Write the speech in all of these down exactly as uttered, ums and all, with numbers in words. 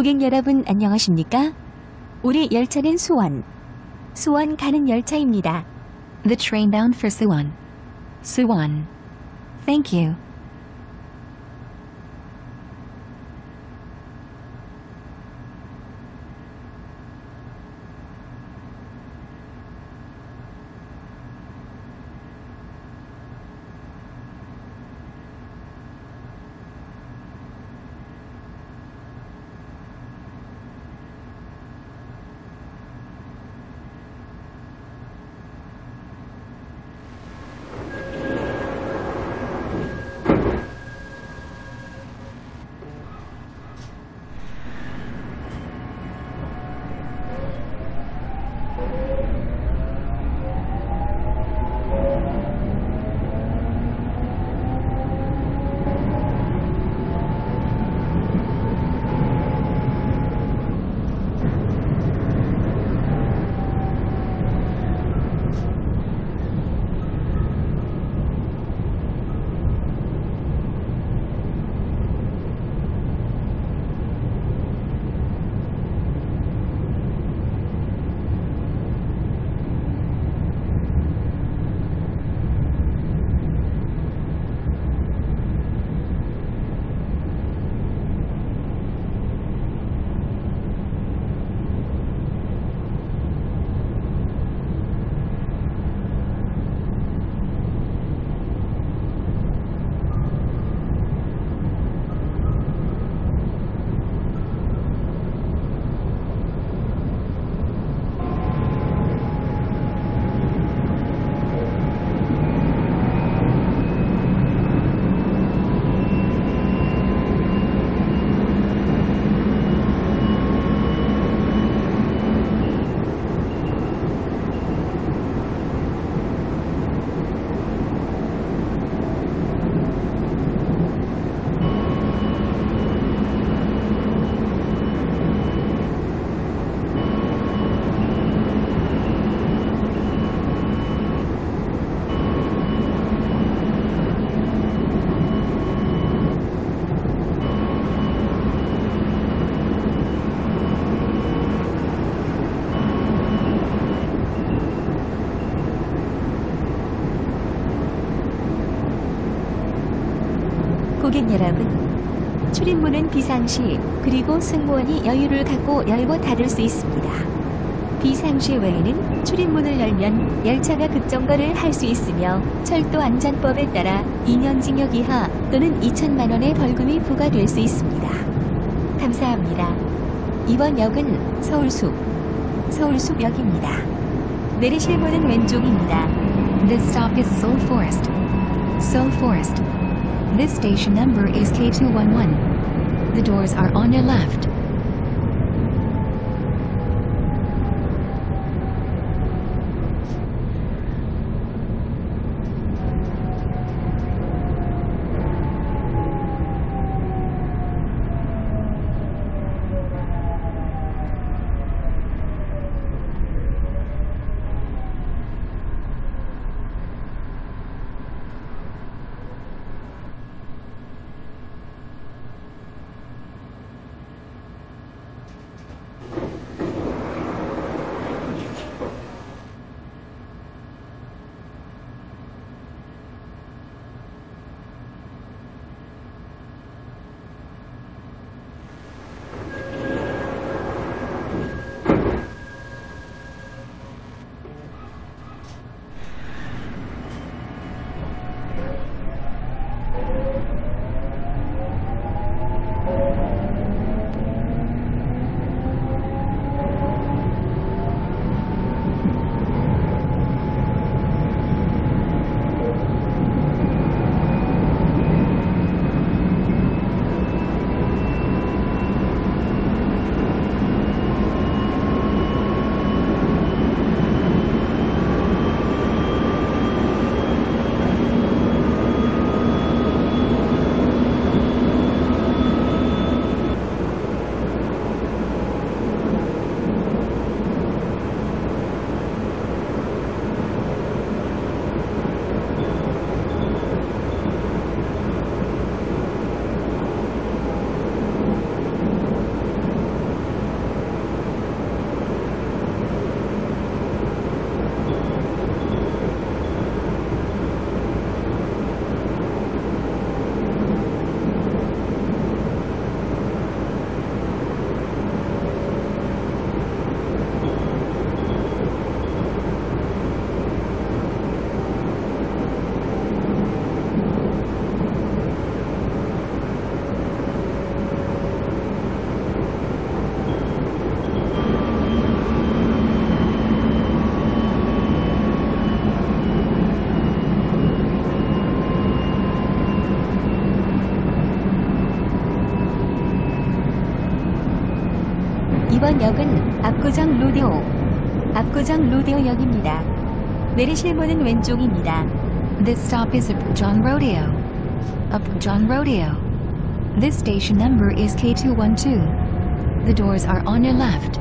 고객 여러분 안녕하십니까? 우리 열차는 수원, 수원 가는 열차입니다. The train bound for Suwon. Suwon. Thank you. 고객 여러분, 출입문은 비상시 그리고 승무원이 여유를 갖고 열고 닫을 수 있습니다. 비상시 외에는 출입문을 열면 열차가 급정거를 할 수 있으며 철도안전법에 따라 이 년 징역 이하 또는 이천만 원의 벌금이 부과될 수 있습니다. 감사합니다. 이번 역은 서울숲, 서울숲역입니다. 내리실 문은 왼쪽입니다. This stop is Seoul Forest. Seoul Forest. This station number is K two one one. The doors are on your left. 이번 역은 압구정 로데오, 압구정 로데오역입니다. 내리실 문은 왼쪽입니다. This stop is Upjohn Rodeo. Upjohn Rodeo. This station number is K two one two. The doors are on your left.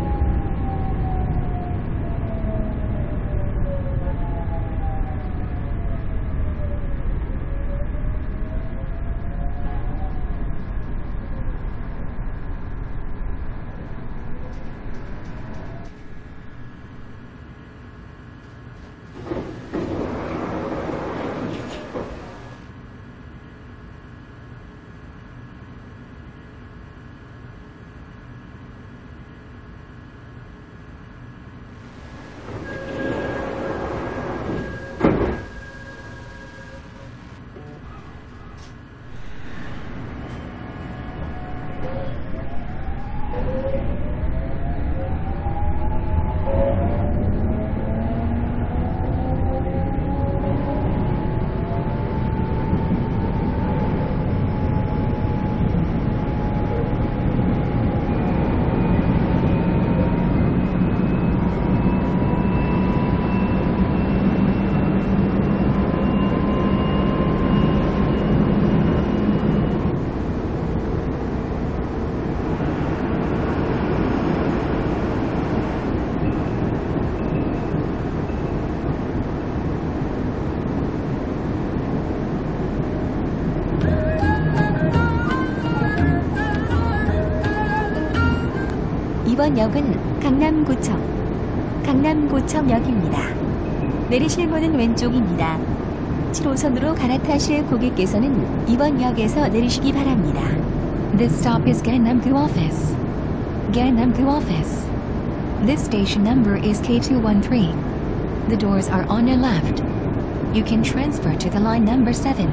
이번 역은 강남구청, 강남구청역입니다. 내리실 문은 왼쪽입니다. 칠 호선으로 갈아타실 고객께서는 이번 역에서 내리시기 바랍니다. This stop is Gangnam-gu Office. Gangnam-gu Office. This station number is K two one three. The doors are on your left. You can transfer to the line number seven.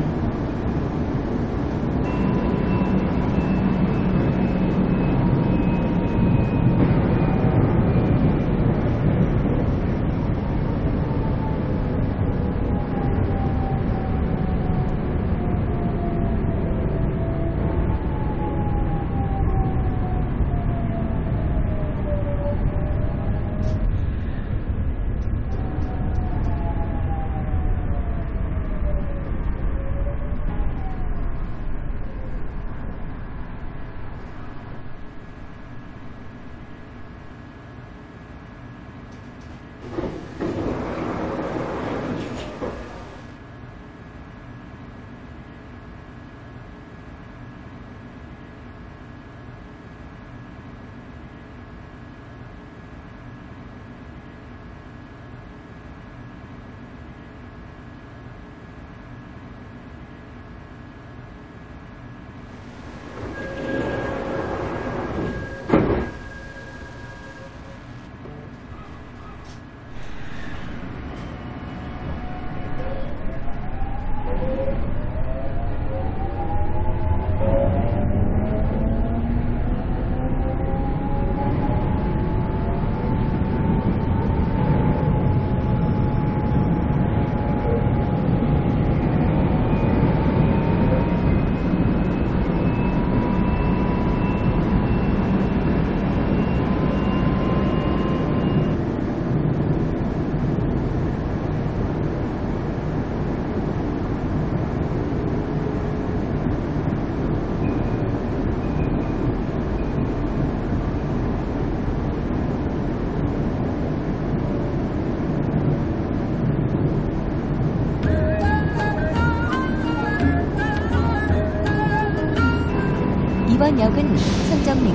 이번 역은 선정릉,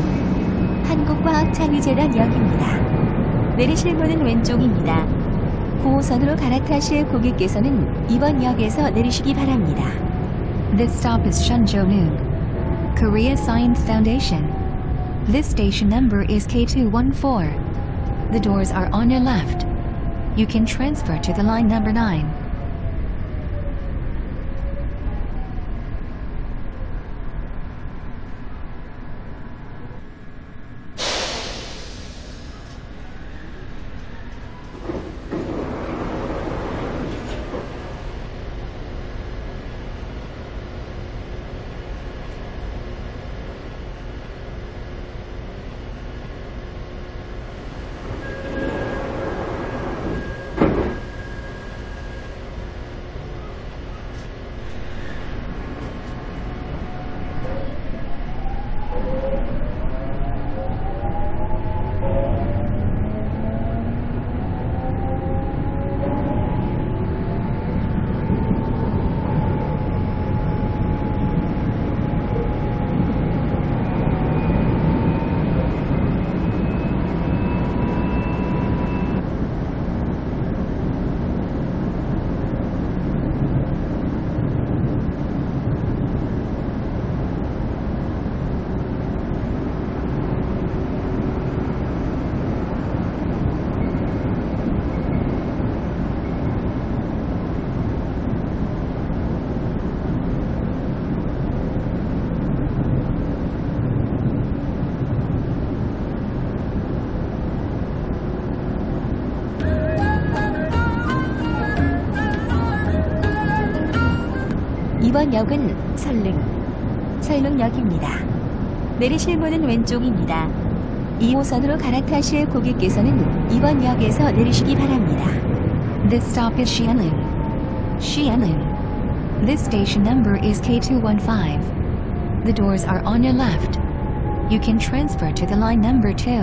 한국과학창의재단역입니다. 내리실 문은 왼쪽입니다. 구 호선으로 갈아타실 고객께서는 이번 역에서 내리시기 바랍니다. This stop is Shunjo-noon, Korea Science Foundation. This station number is K two one four. The doors are on your left. You can transfer to the line number nine. 이번 역은 설릉, 설릉역입니다. 내리실 문은 왼쪽입니다. 이 호선으로 갈아타실 고객께서는 이번 역에서 내리시기 바랍니다. This stop is Xianling. Xianling. This station number is K two one five. The doors are on your left. You can transfer to the line number two.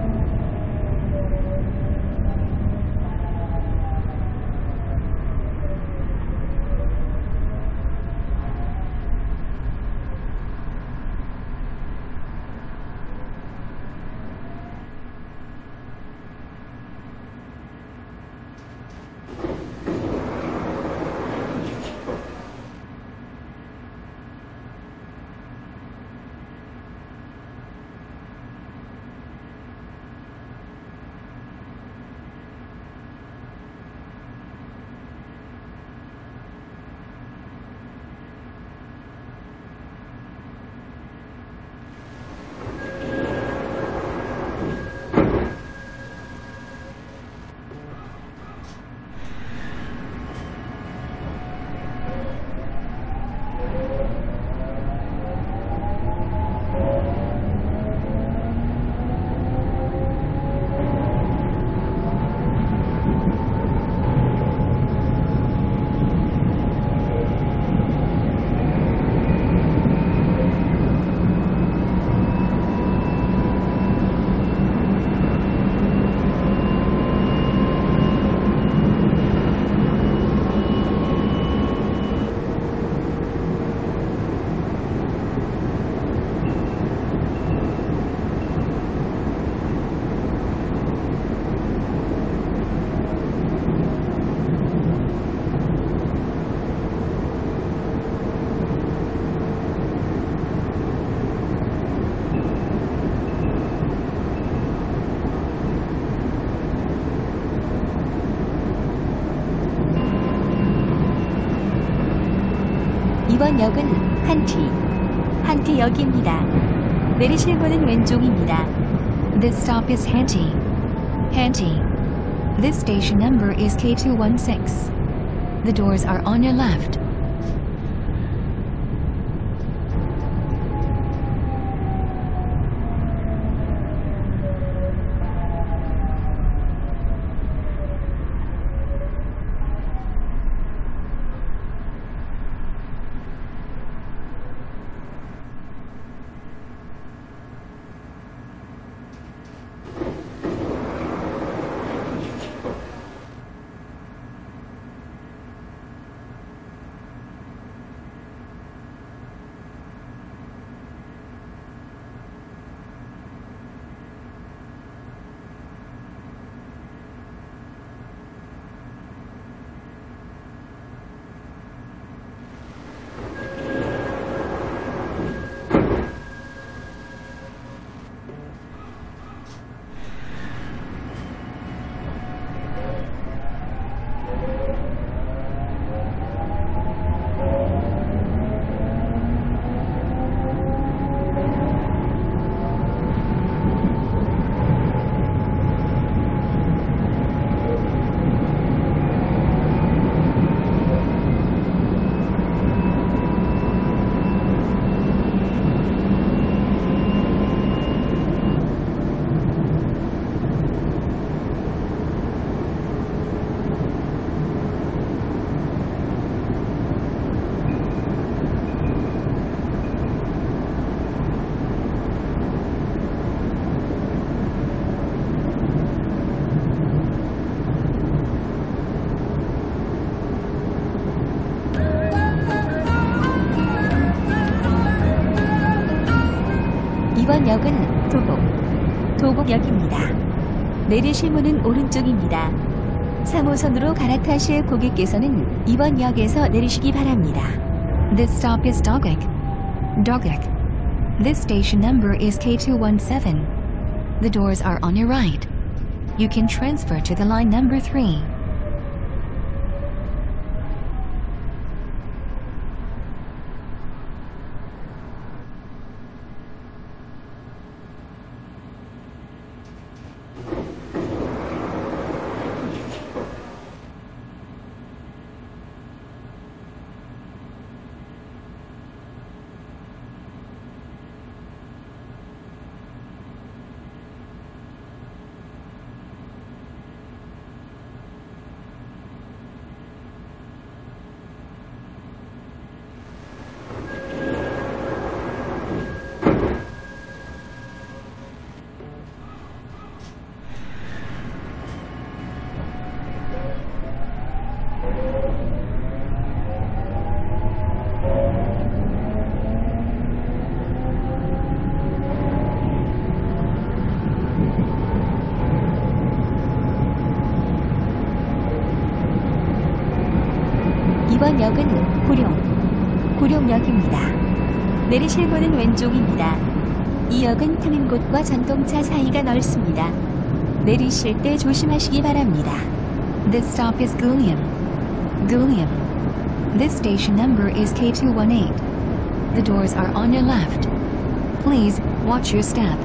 이번 역은 한티, 한티역입니다. 내리실 문은 왼쪽입니다. This stop is Hanti. Hanti. This station number is K two one six. The doors are on your left. 이번 역은 도곡, 도곡역입니다. 내리실 문은 오른쪽입니다. 삼 호선으로 갈아타실 고객께서는 이번 역에서 내리시기 바랍니다. This stop is Dogik. Dogik. This station number is K two one seven. The doors are on your right. You can transfer to the line number three. 이번 역은 구룡, 구룡역입니다. 내리실 문은 왼쪽입니다. 이 역은 트는 곳과 전동차 사이가 넓습니다. 내리실 때 조심하시기 바랍니다. This stop is Gulium. Gulium. This station number is K two one eight. The doors are on your left. Please, watch your step.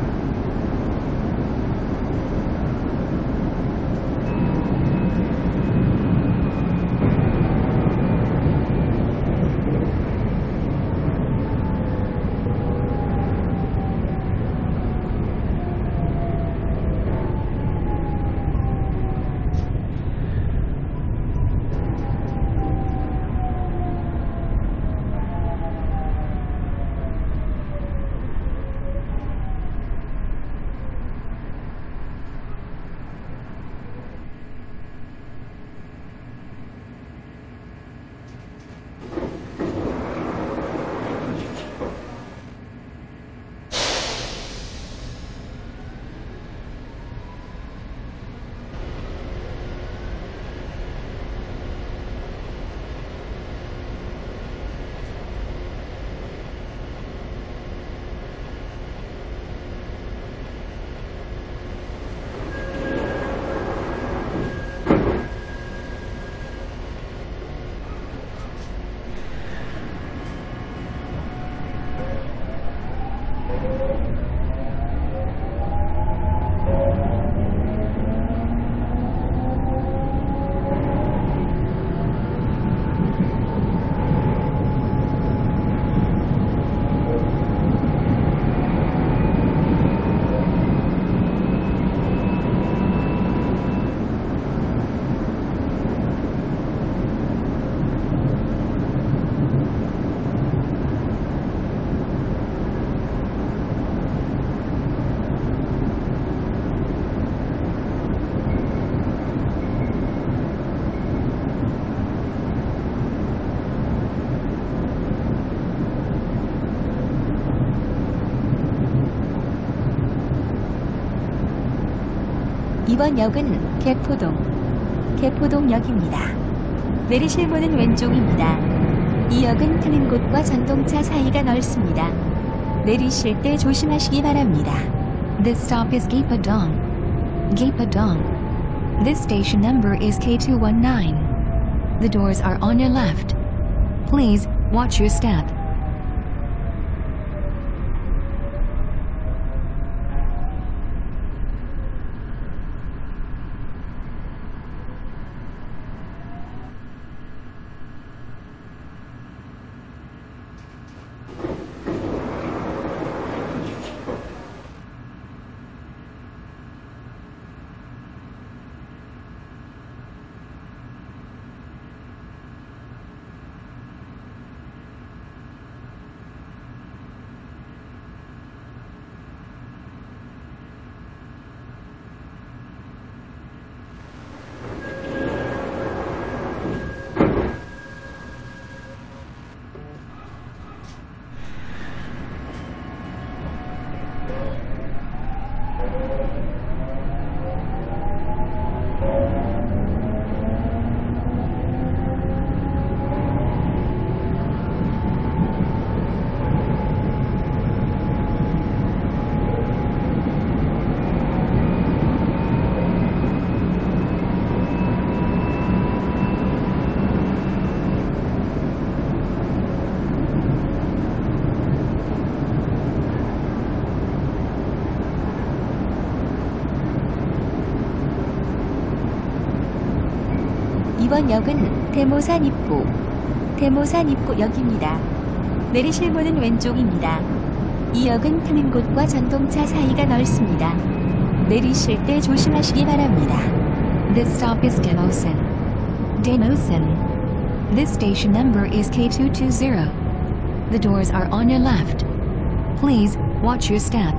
이번 역은 개포동, 개포동역입니다. 내리실 문은 왼쪽입니다. 이 역은 트는 곳과 전동차 사이가 넓습니다. 내리실 때 조심하시기 바랍니다. This stop is Gapodong. Gapodong. This station number is K two one nine. The doors are on your left. Please, watch your step. 이번 역은 대모산 입구, 대모산 입구역입니다. 내리실 문은 왼쪽입니다. 이 역은 트는 곳과 전동차 사이가 넓습니다. 내리실 때 조심하시기 바랍니다. This stop is Demosan. Demosan. This station number is K two two zero. The doors are on your left. Please, watch your step.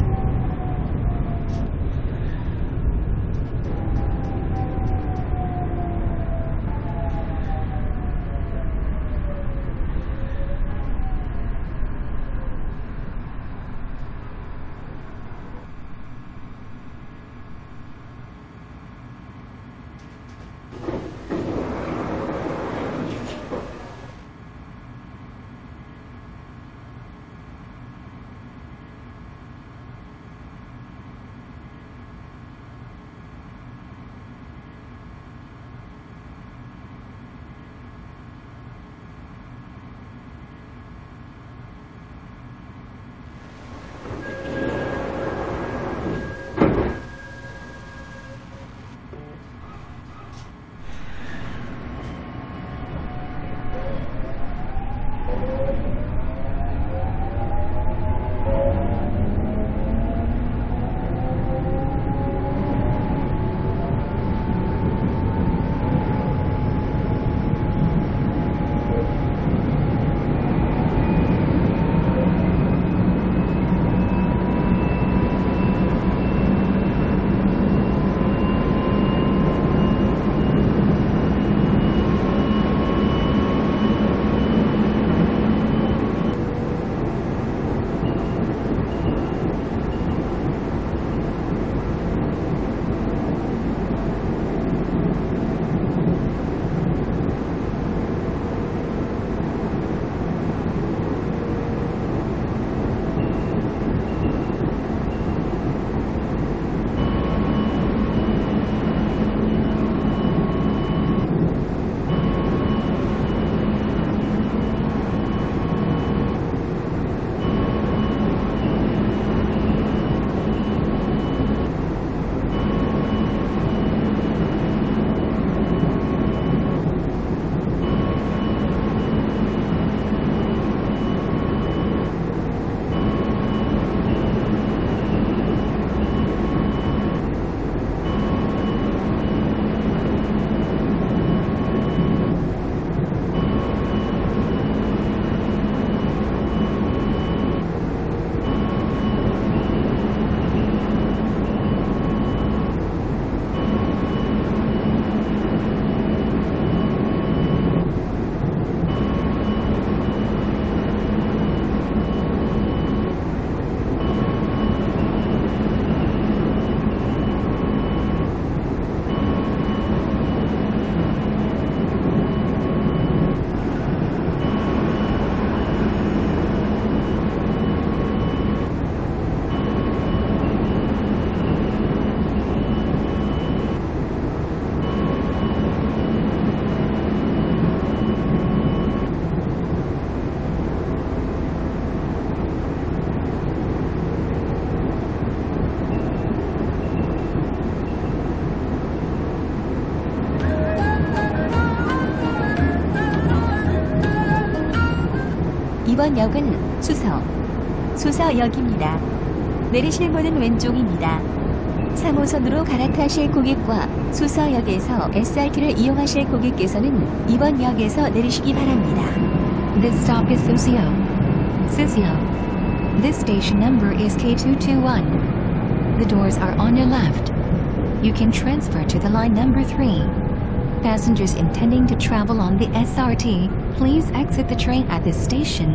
이번 역은 수서, 수서역입니다. 내리실 문은 왼쪽입니다. 삼 호선으로 갈아타실 고객과 수서역에서 에스알티를 이용하실 고객께서는 이번 역에서 내리시기 바랍니다. This stop is Susio. Susio. This station number is K two two one. The doors are on your left. You can transfer to the line number three. Passengers intending to travel on the S R T, please exit the train at this station.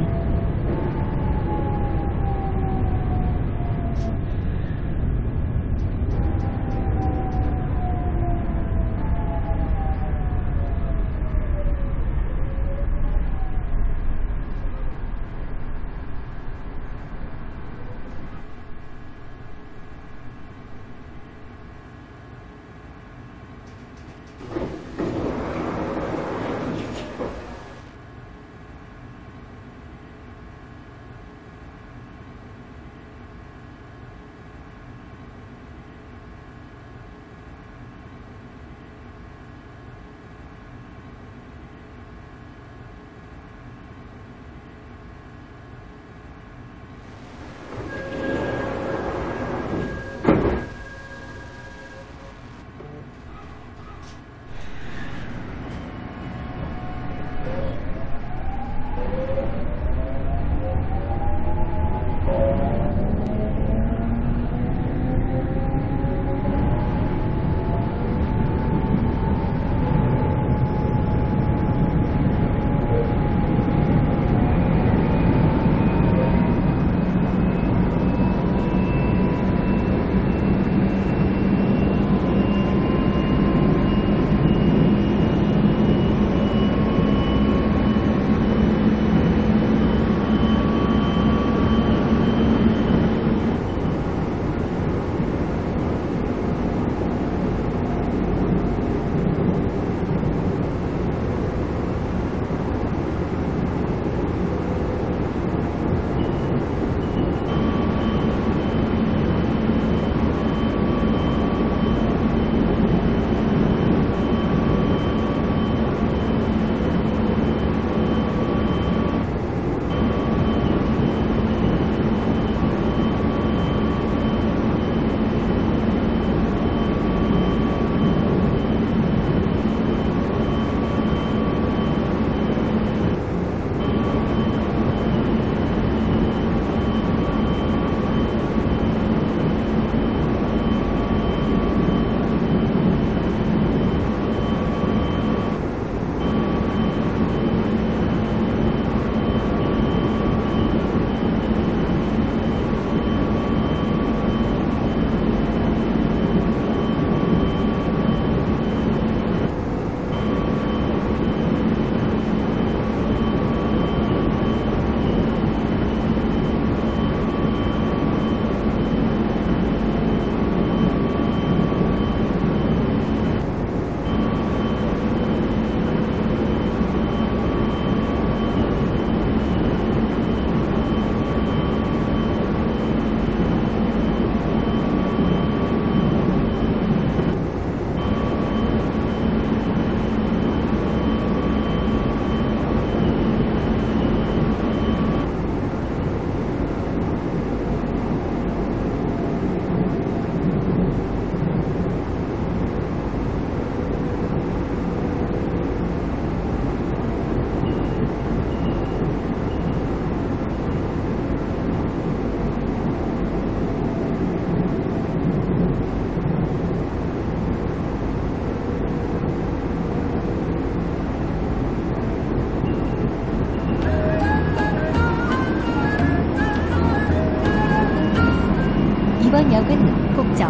이번 역은 복정,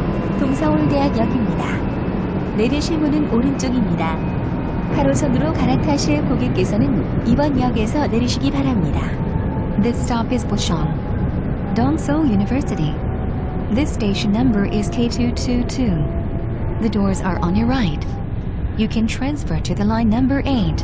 동서울대학역입니다. 내리실 문은 오른쪽입니다. 팔 호선으로 갈아타실 고객께서는 이번 역에서 내리시기 바랍니다. This stop is Bucheon. Dongseol University. This station number is K two two two. The doors are on your right. You can transfer to the line number eight.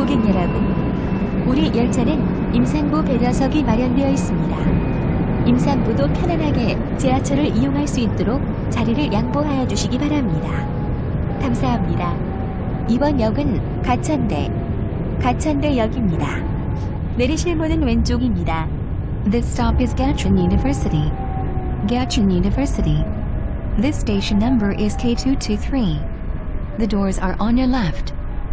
고객 여러분, 우리 열차는 임산부 배려석이 마련되어 있습니다. 임산부도 편안하게 지하철을 이용할 수 있도록 자리를 양보하여 주시기 바랍니다. 감사합니다. 이번 역은 가천대, 가천대역입니다. 내리실 문은 왼쪽입니다. This stop is Gachon University. Gachon University. This station number is K two two three. The doors are on your left.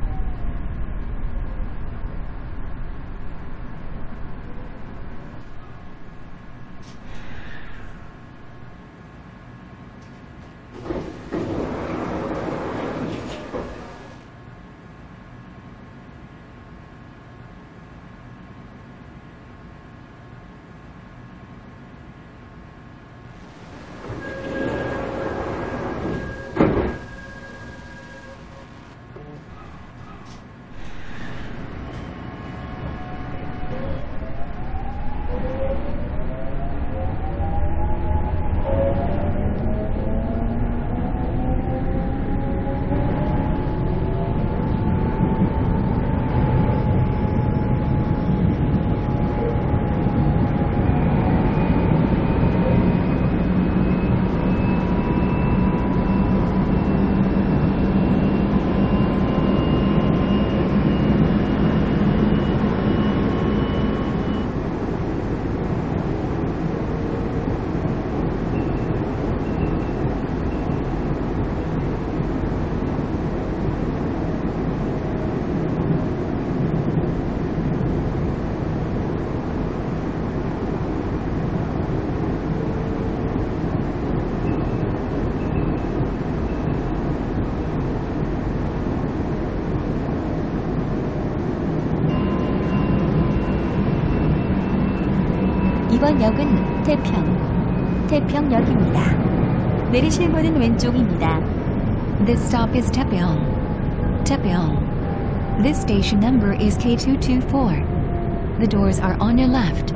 이번 역은 태평, 태평역입니다. 내리실 문은 왼쪽입니다. This stop is Taepyeong. Taepyeong. This station number is K two two four. The doors are on your left.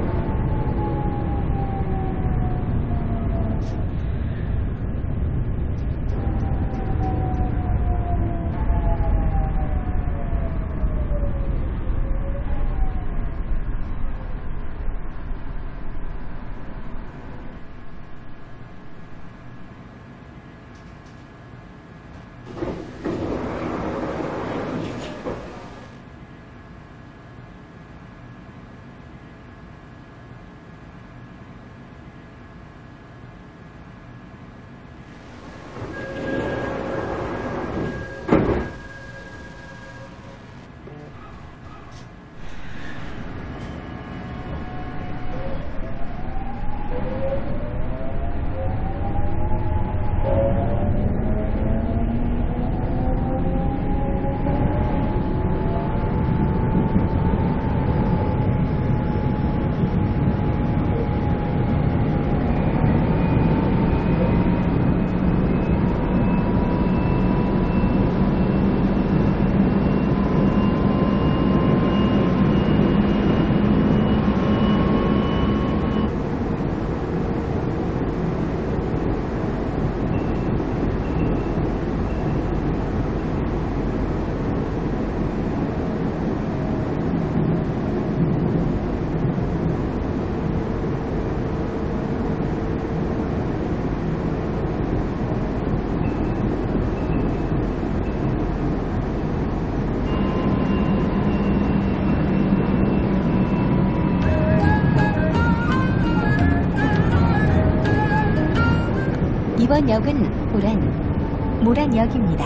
이번 역은 모란, 모란역입니다.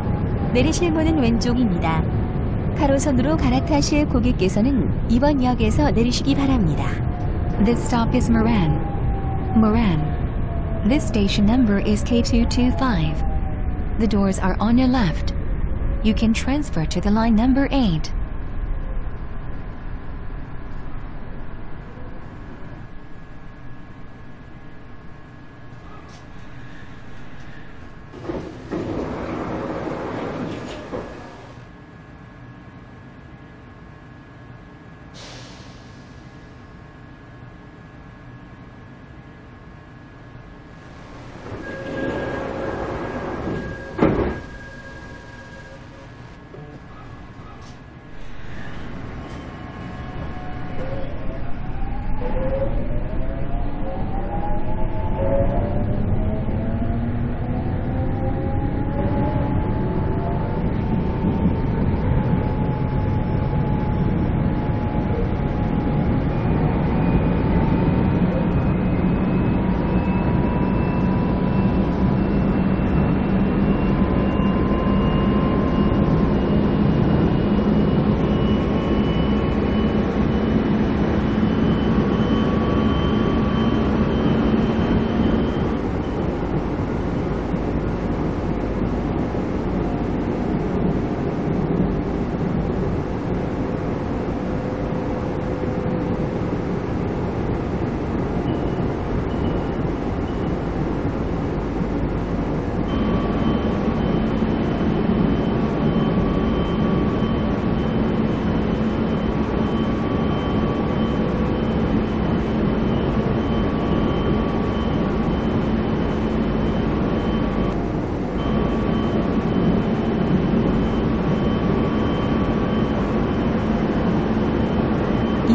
내리실 문은 왼쪽입니다. 가로선으로 갈아타실 고객께서는 이번 역에서 내리시기 바랍니다. This stop is Moran. Moran. This station number is K two two five. The doors are on your left. You can transfer to the line number eight.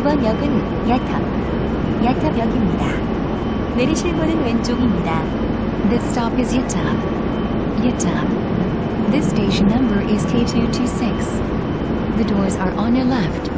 이번 역은 야탑, 야탑역입니다. 내리실 문은 왼쪽입니다. This stop is Yatab. Yatab. This station number is K two two six. The doors are on your left.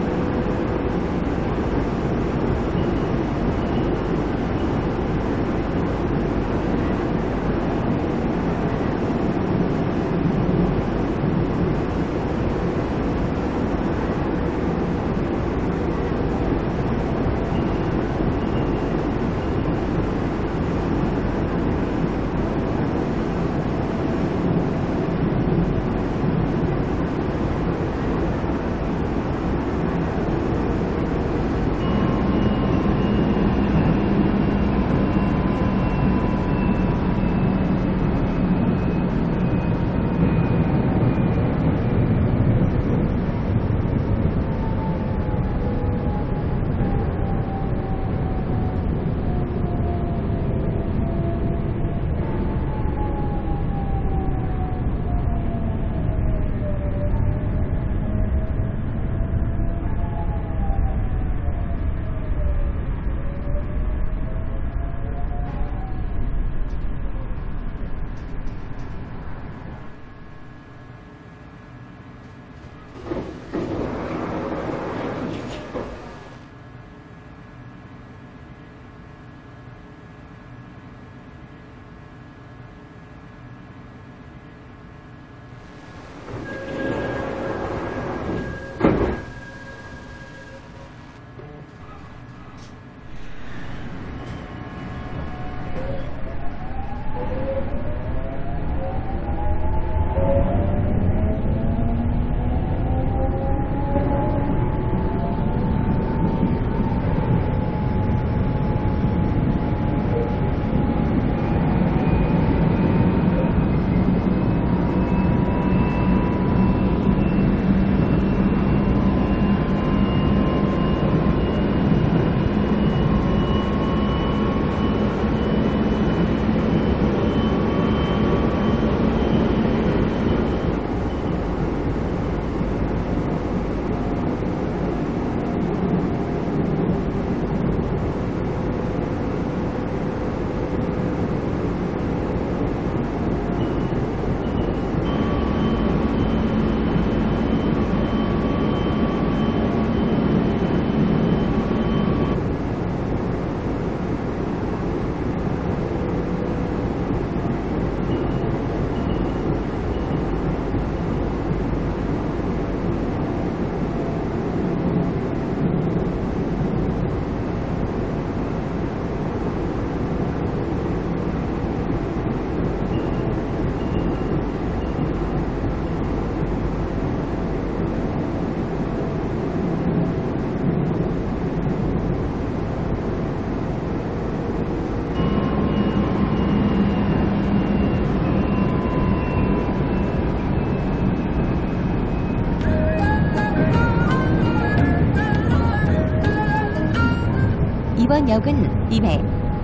이번 역은 임해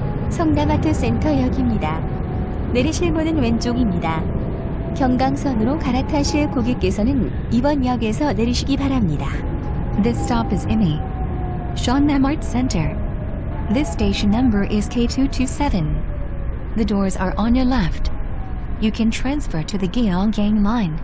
성남아트센터역입니다. 내리실 문은 왼쪽입니다. 경강선으로 갈아타실 고객께서는 이번 역에서 내리시기 바랍니다. This stop is Imi. Seonnam Art Center. This station number is K two two seven. The doors are on your left. You can transfer to the Gyeonggang line.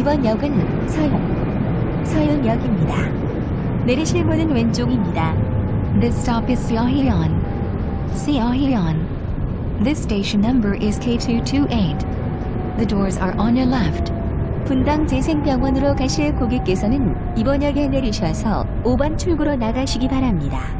이번 역은 서윤, 서윤역입니다. 내리실 문은 왼쪽입니다. This stop is Seohyeon. Seohyeon. This station number is K two two eight. The doors are on your left. 분당 재생병원으로 가실 고객께서는 이번 역에 내리셔서 오 번 출구로 나가시기 바랍니다.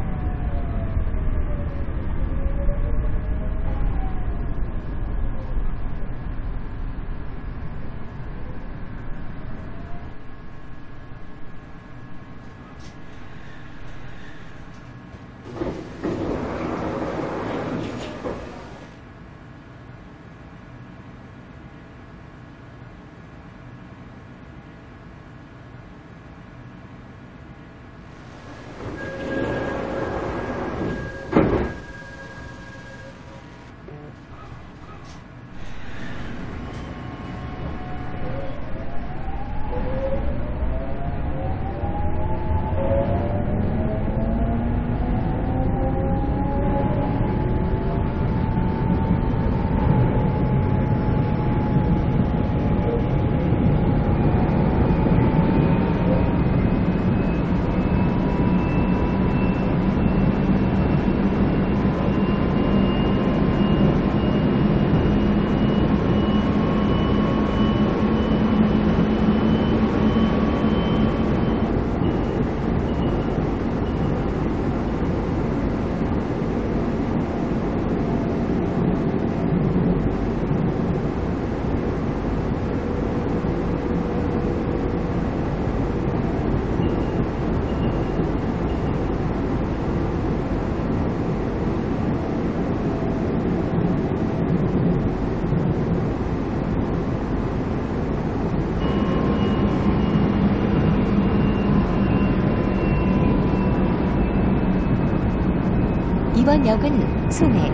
이번 역은 송해,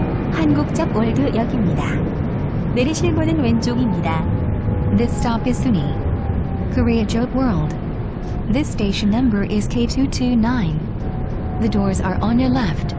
한국적 월드역입니다. 내리실 문은 왼쪽입니다. This stop is Suni. Korea Joke World. This station number is K two two nine. The doors are on your left.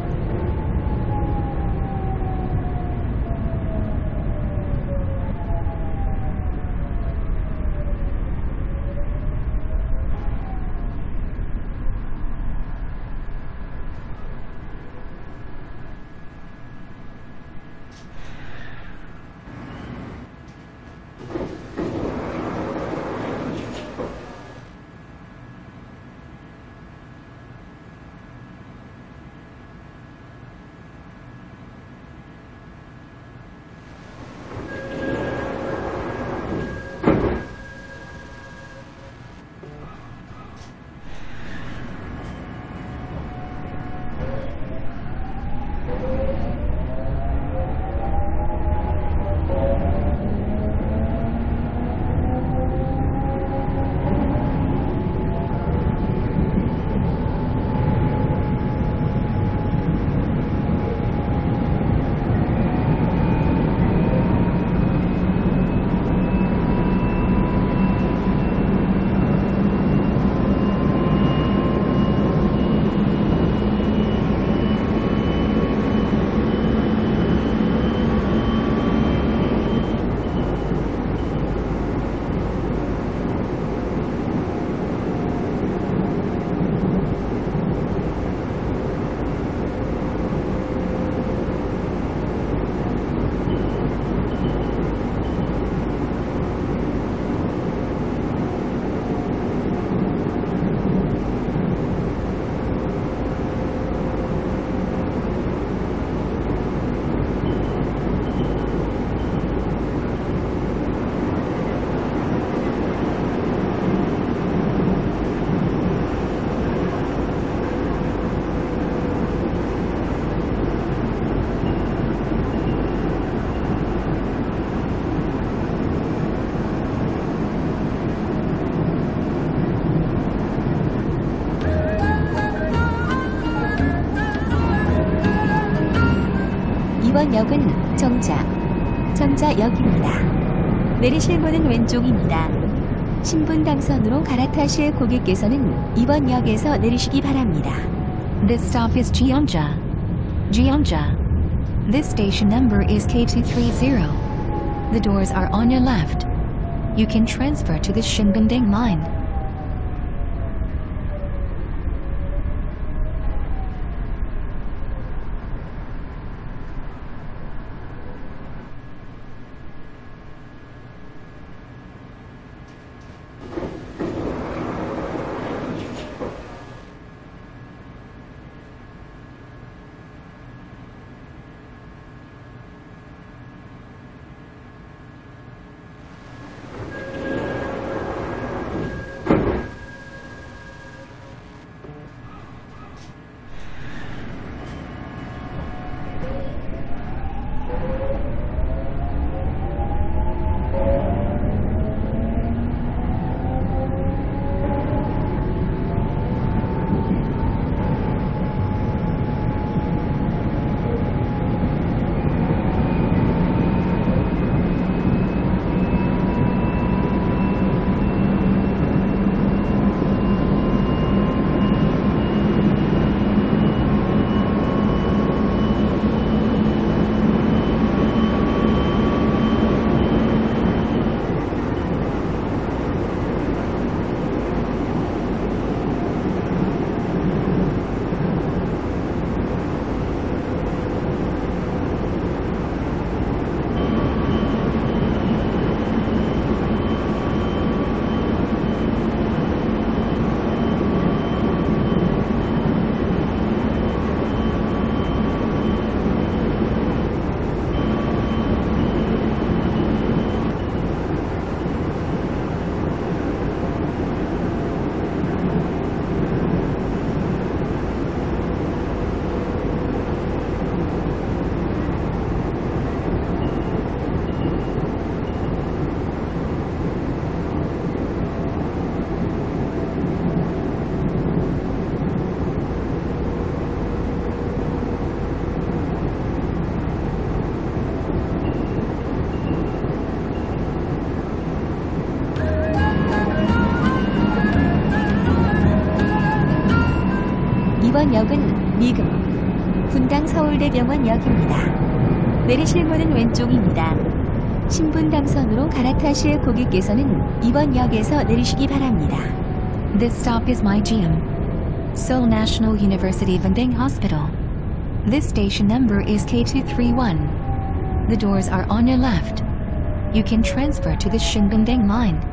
이번 역은 정자, 정자역입니다. 내리실 문은 왼쪽입니다. 신분당선으로 갈아타실 고객께서는 이번 역에서 내리시기 바랍니다. This stop is Jeonja. Jeonja. This station number is K two three zero. The doors are on your left. You can transfer to the Shinbundeng line. 이번 역은 미금 분당 서울대병원 역입니다. 내리실 문은 왼쪽입니다. 신분당선으로 갈아타실 고객께서는 이번 역에서 내리시기 바랍니다. This stop is Mygium, Seoul National University Vending Hospital. This station number is K two three one. The doors are on your left. You can transfer to the Shinbundeng line.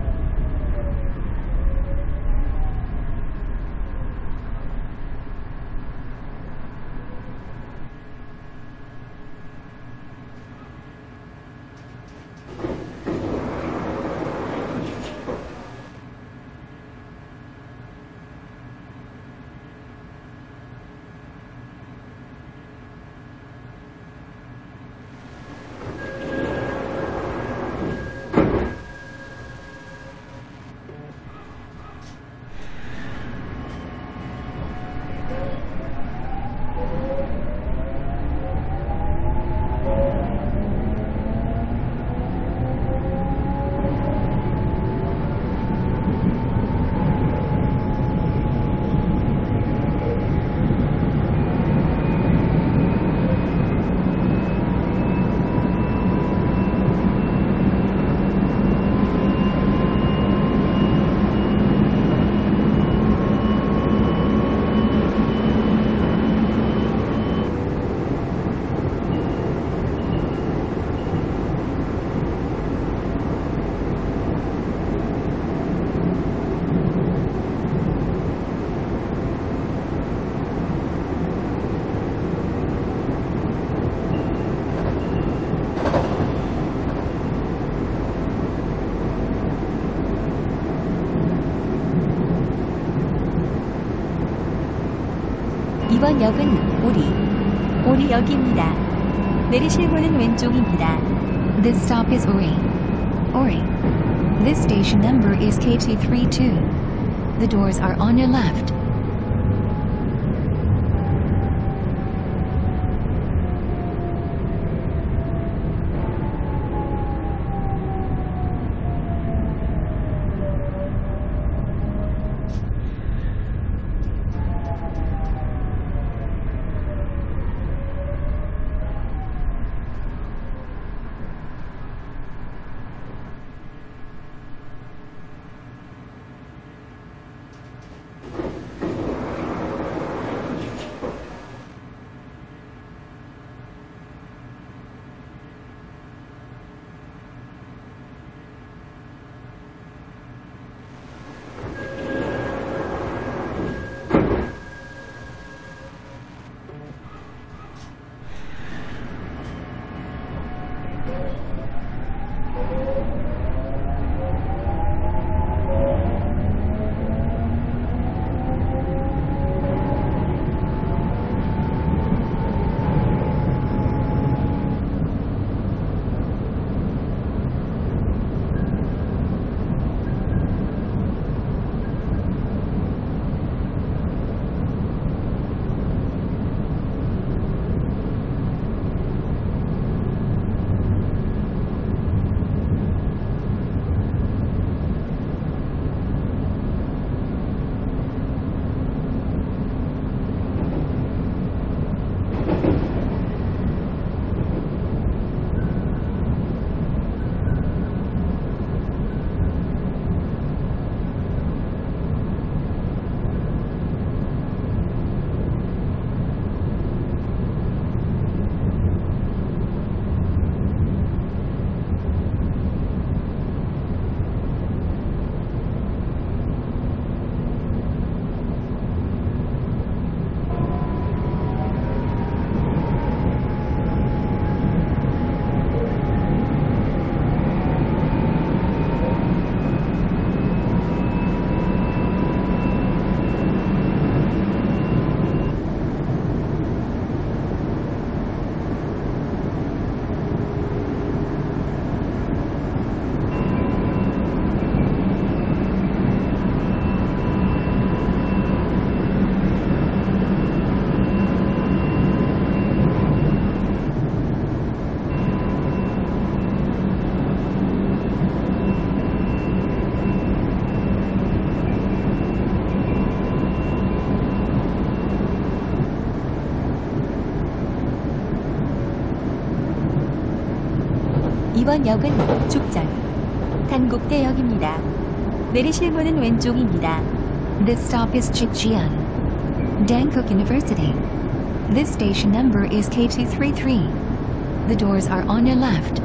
이번 역은 오리, 오리역입니다. 내리실 문은 왼쪽입니다. This stop is Ori. Ori. This station number is K two three two. The doors are on your left. 이번 역은 죽전 단국대역입니다. 내리실 문은 왼쪽입니다. This stop is Chikjian, Dankook University. This station number is K two thirty-three. The doors are on your left.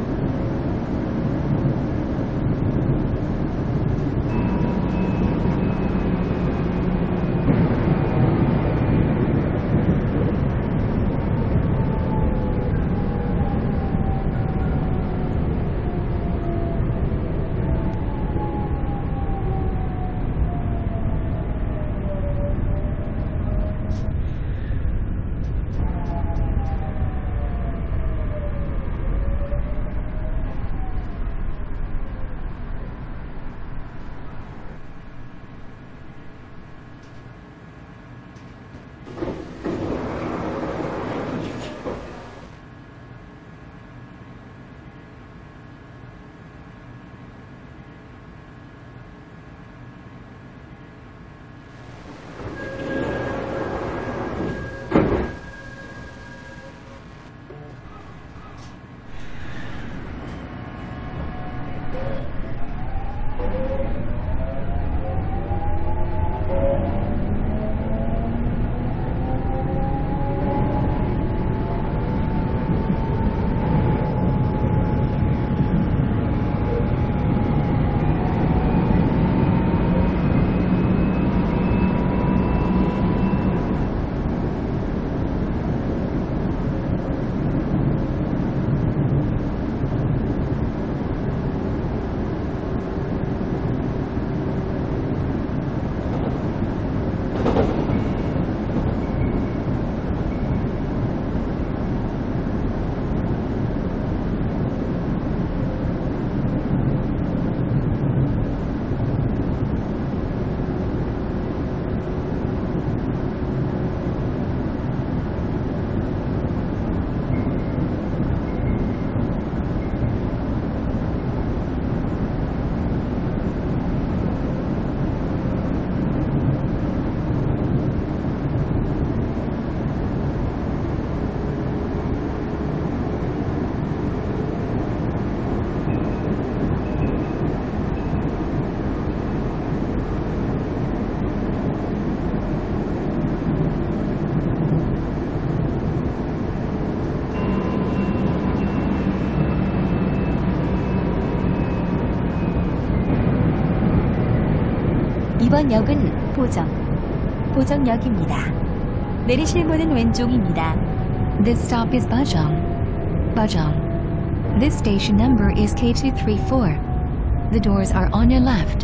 이번 역은 보정, 보정역입니다. 내리실 문은 왼쪽입니다. This stop is Bajong, Bajong. This station number is K two thirty-four. The doors are on your left.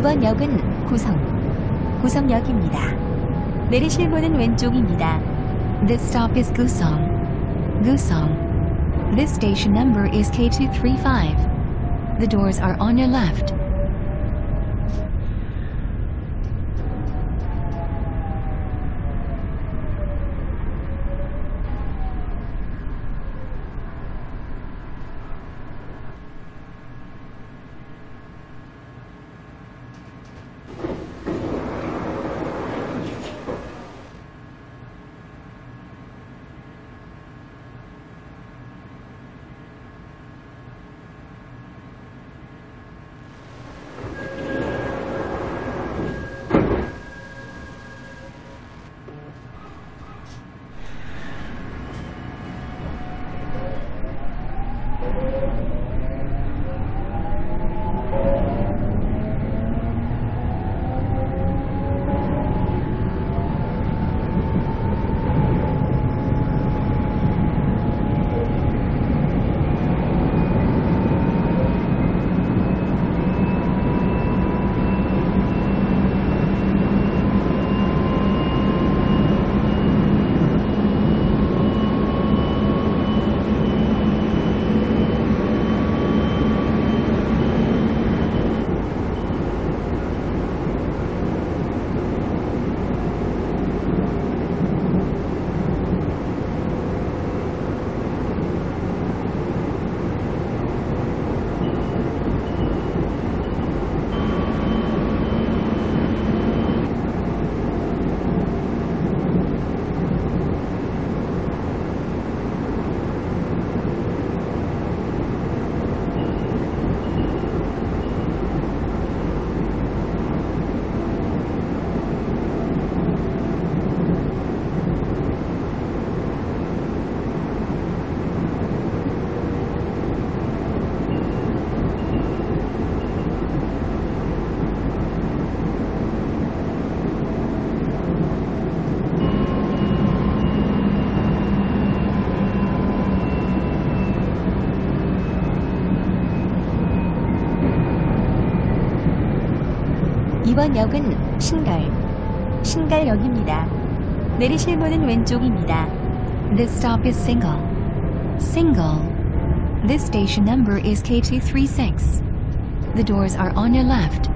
이번 역은 구성, 구성역입니다. 내리실 문은 왼쪽입니다. This stop is Gusong. Gusong. This station number is K two three five. The doors are on your left. 이번 역은 신갈, 신갈역입니다. 내리실 문은 왼쪽입니다. This stop is Single. Single. This station number is K two three six. The doors are on your left.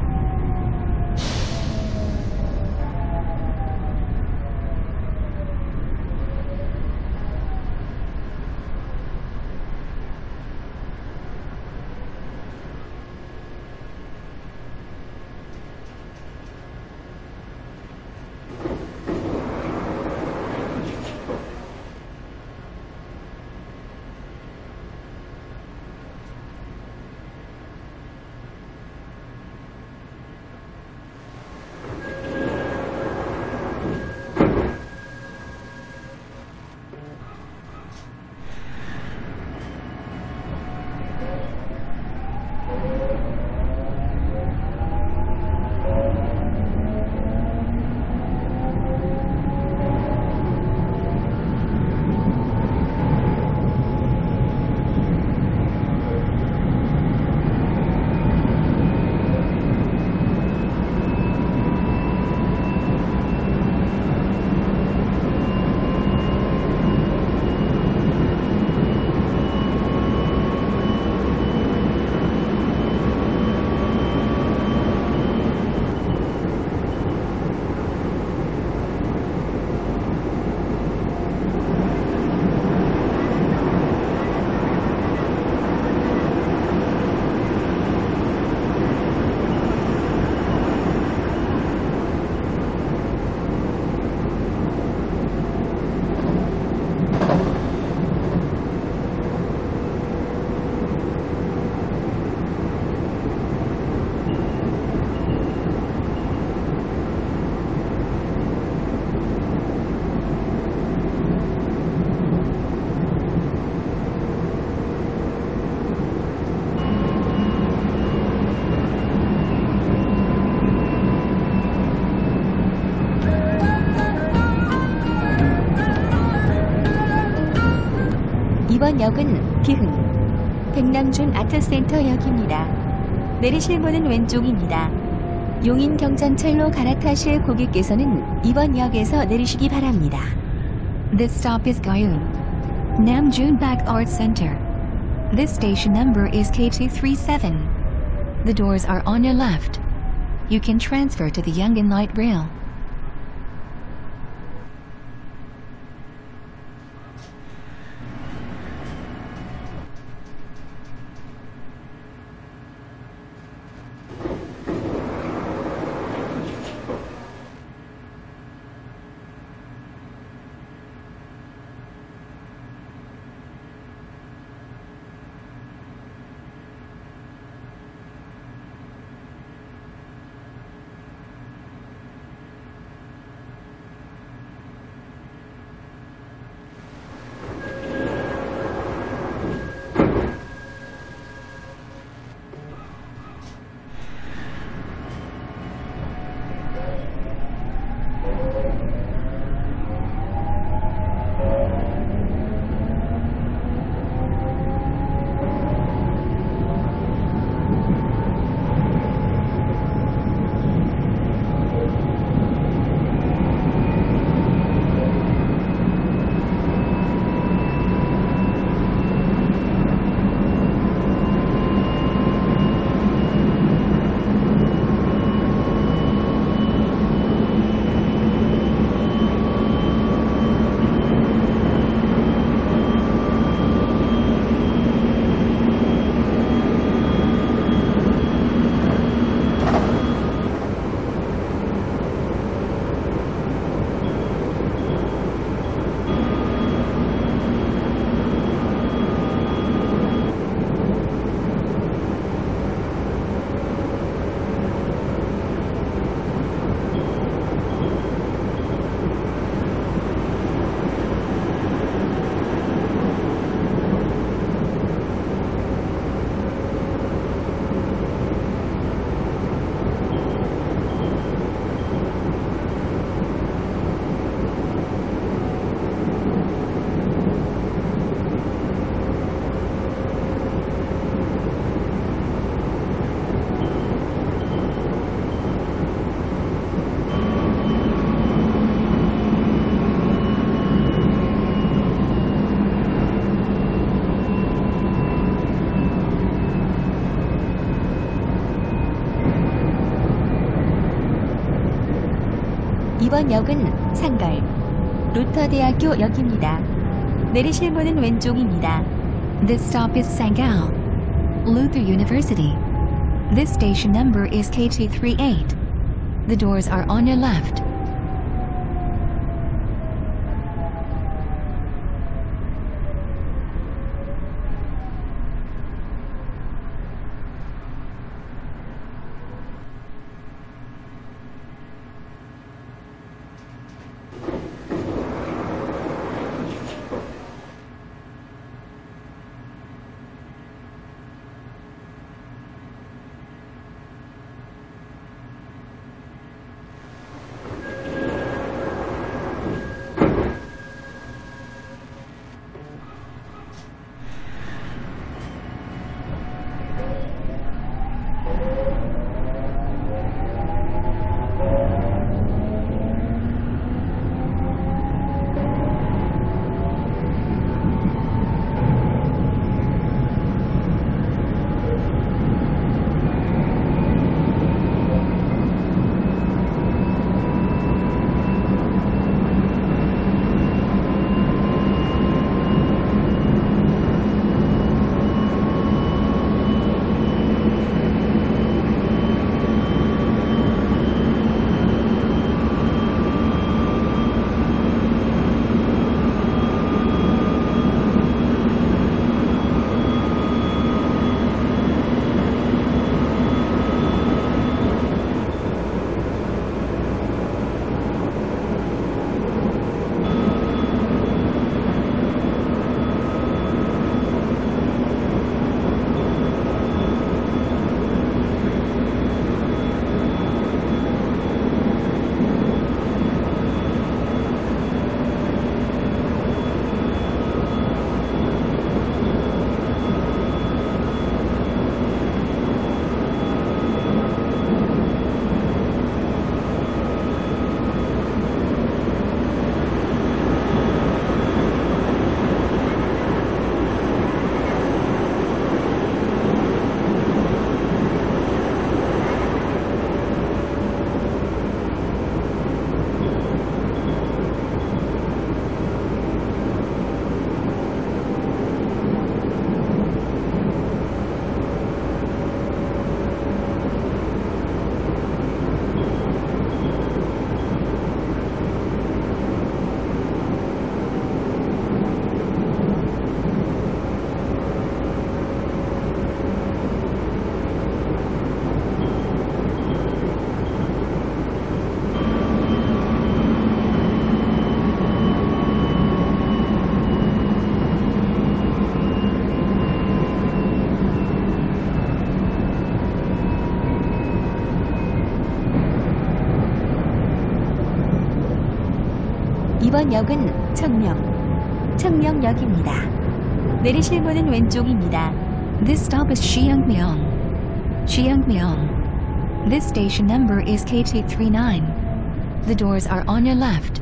이번 역은 기흥, 백남준 아트센터역입니다. 내리실 문은 왼쪽입니다. 용인 경전철로 갈아타실 고객께서는 이번 역에서 내리시기 바랍니다. This stop is Gayun. Namjoon-bak Art Center. This station number is K two three seven. The doors are on your left. You can transfer to the Yongin Light Rail. 이번 역은 상갈 루터대학교 역입니다. 내리실 문은 왼쪽입니다. This stop is Sangal, Luther University. This station number is K two three eight. The doors are on your left. 이번 역은 청명, 청명역입니다. 내리실 문은 왼쪽입니다. This stop is Xiangmyong. Xiangmyong. This station number is K two three nine. The doors are on your left.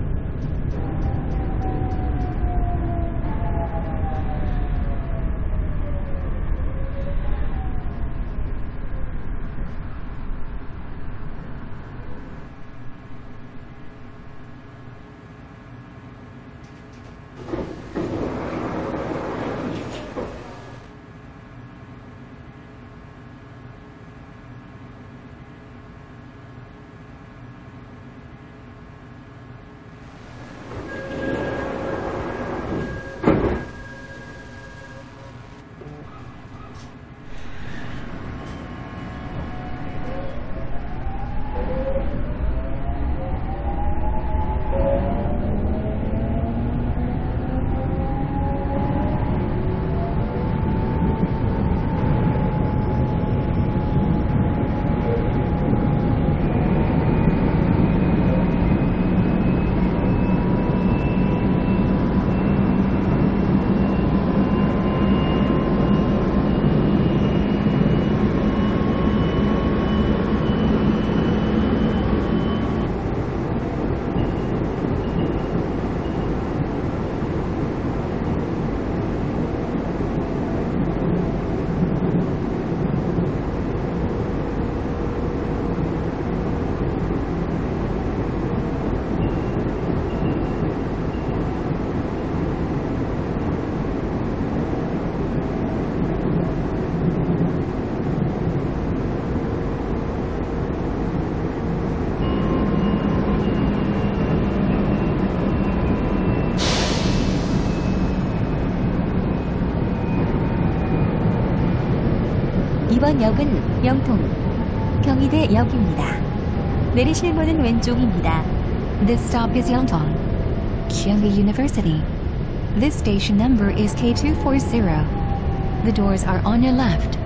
이번 역은 영통, 경희대역입니다. 내리실 문은 왼쪽입니다. This stop is Yongtong, Kyunghee University. This station number is K two four zero. The doors are on your left.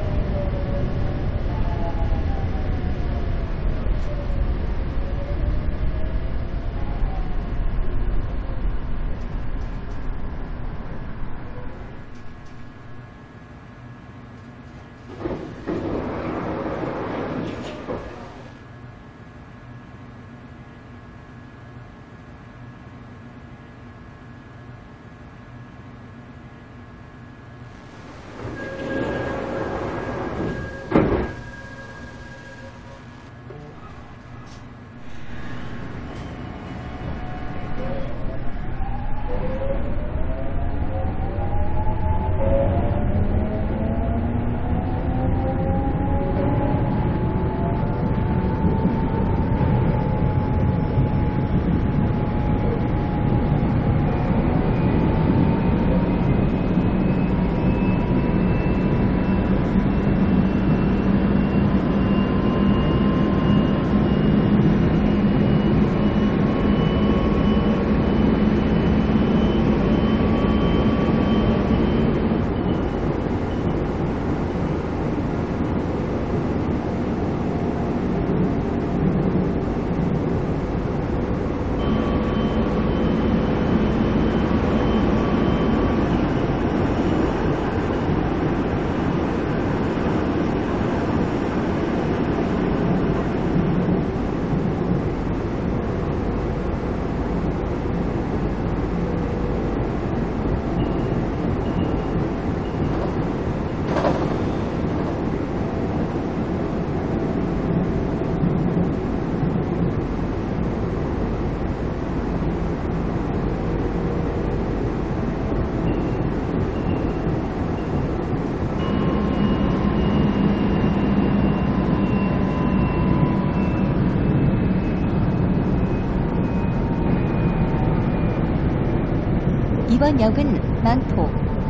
이번 역은 망포,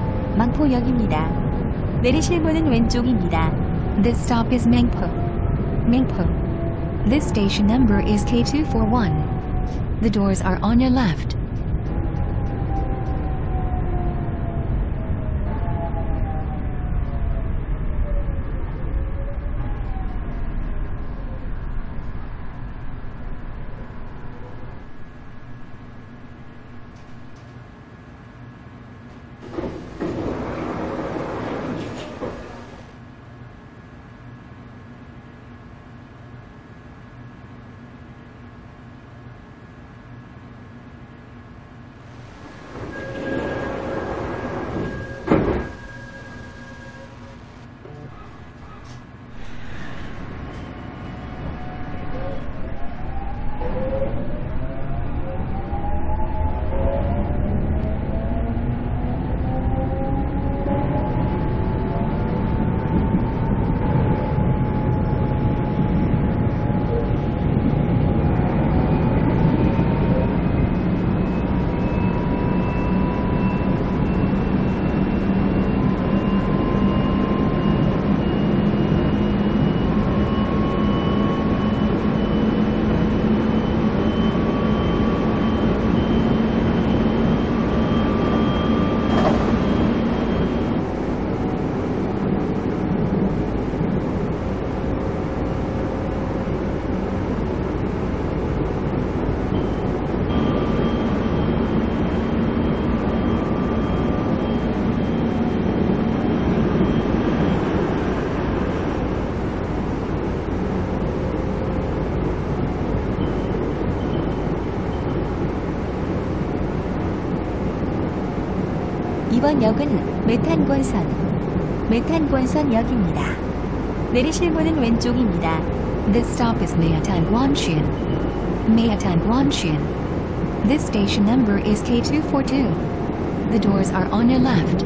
망포역입니다. 내리실 문은 왼쪽입니다. This stop is Mangpo. Mangpo. This station number is K two four one. The doors are on your left. 이번 역은 메탄권선, 메탄권선역입니다. 내리실 문은 왼쪽입니다. This stop is Meatangwanshan. Meatangwanshan. This station number is K two forty-two. The doors are on your left.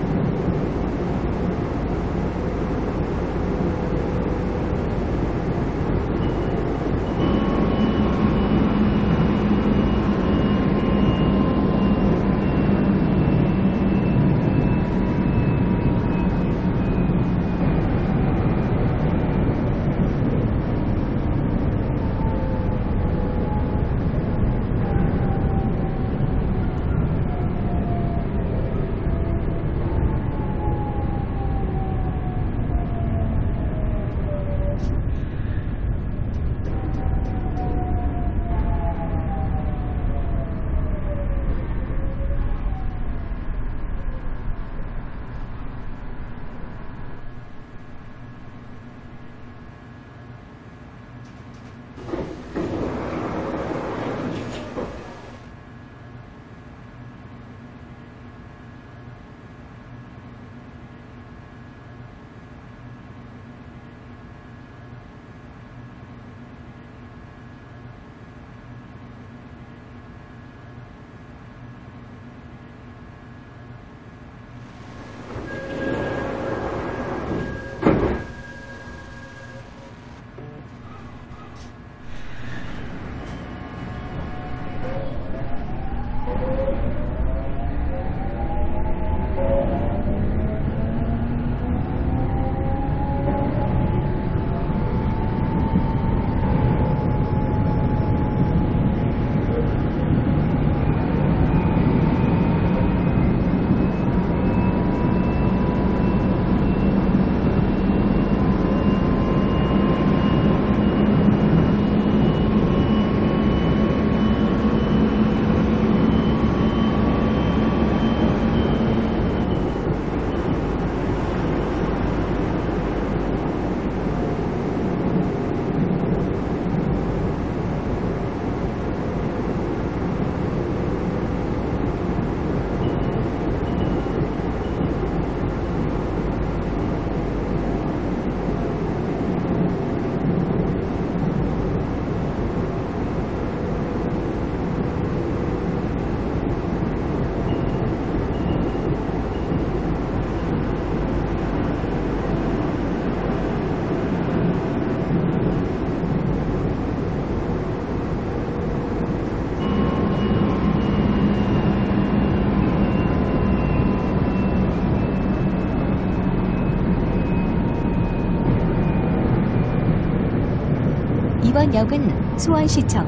이번 역은 수원시청,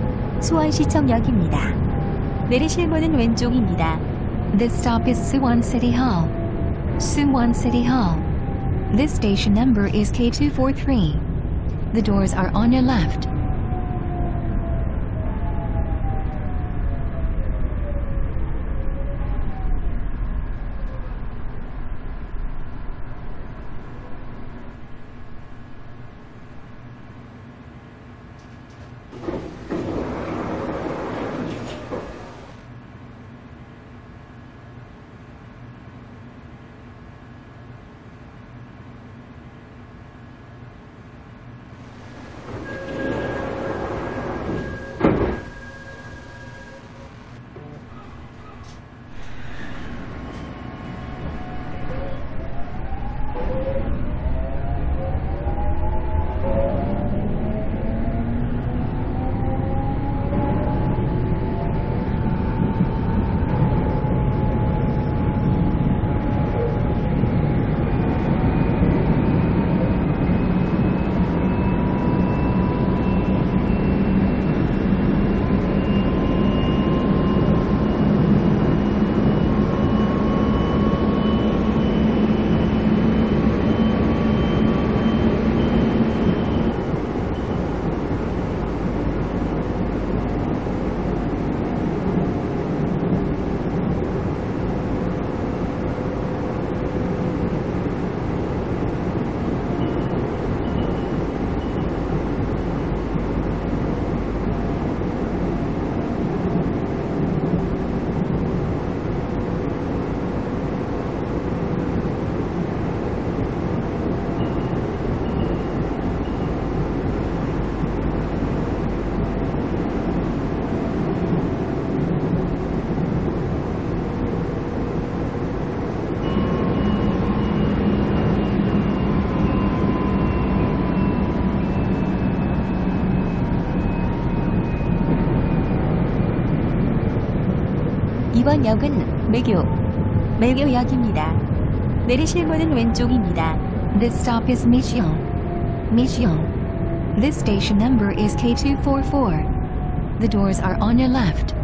수원시청역입니다. 내리실 문은 왼쪽입니다. This stop is Suwon City Hall. Suwon City Hall. This station number is K two forty-three. The doors are on your left. 이번 역은 매교, 매교역입니다. 내리실 문은 왼쪽입니다. This stop is Micheon. Micheon. This station number is K two four four. The doors are on your left.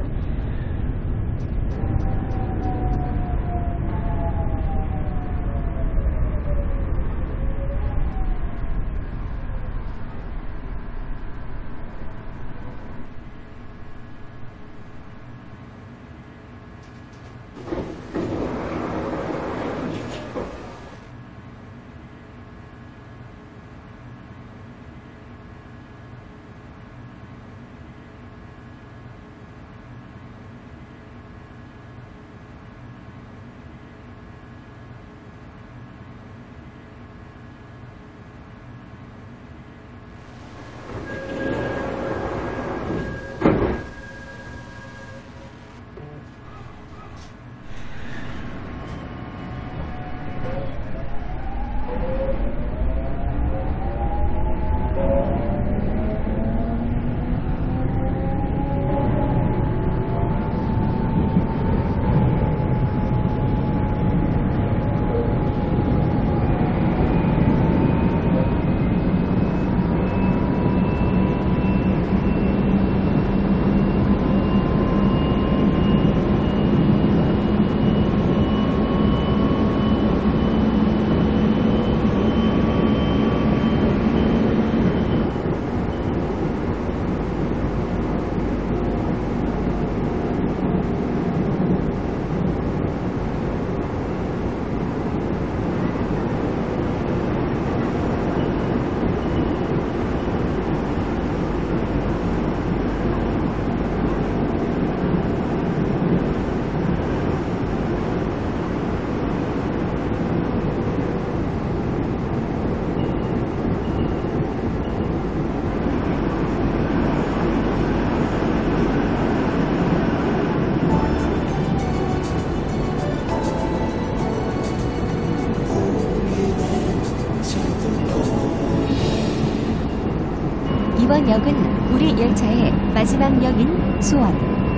이번 역은 우리 열차의 마지막 역인 수원,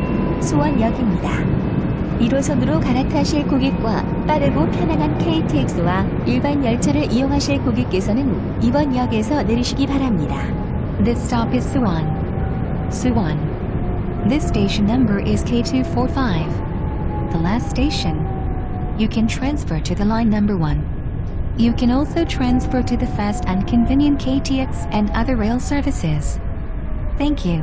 수원역입니다. 일 호선으로 갈아타실 고객과 빠르고 편안한 케이티엑스와 일반 열차를 이용하실 고객께서는 이번 역에서 내리시기 바랍니다. This stop is Suwon. Suwon. This station number is K two four five. The last station. You can transfer to the line number one. You can also transfer to the fast and convenient K T X and other rail services. Thank you.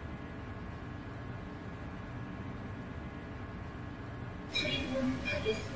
출입문 닫겠습니다.